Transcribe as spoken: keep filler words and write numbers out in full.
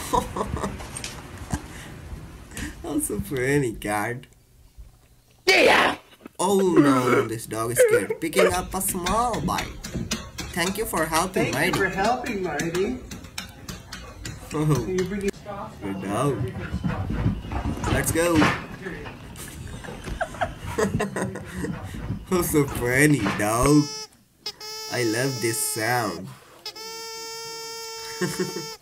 Also funny cat. Yeah! Oh no, this dog is scared. Picking up a small bite. Thank you for helping, Thank you for Mighty. helping, Marty. Oh, You're bringing good dog. Let's go. Oh, so funny, dog. I love this sound.